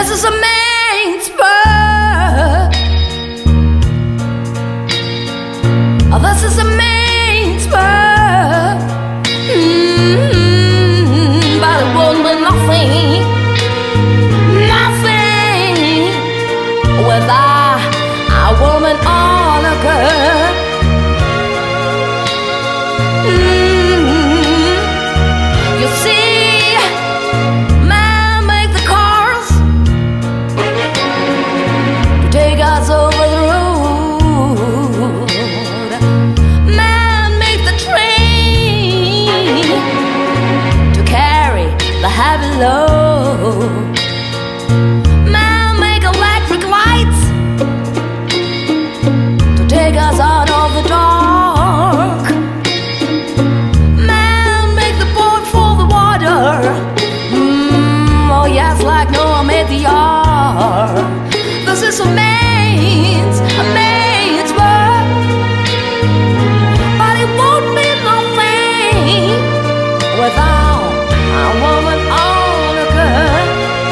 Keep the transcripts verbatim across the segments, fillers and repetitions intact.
This is a man's world. Oh, this is a man's world. Mm-hmm. But it won't be nothing, nothing without a woman or a girl. Mm-hmm. You see, man make the cars to take us over the road. Man make the train to carry the heavy load. Man make electric lights to take us out of the dark. Man make the boat for the water. Mm, oh yes, like Noah made the ark. This is a man's, a man's world. But it won't be nothing without a woman or a girl.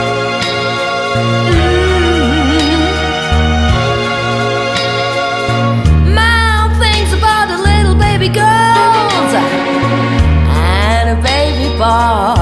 Mm. Man thinks about the little baby girls and a baby boy.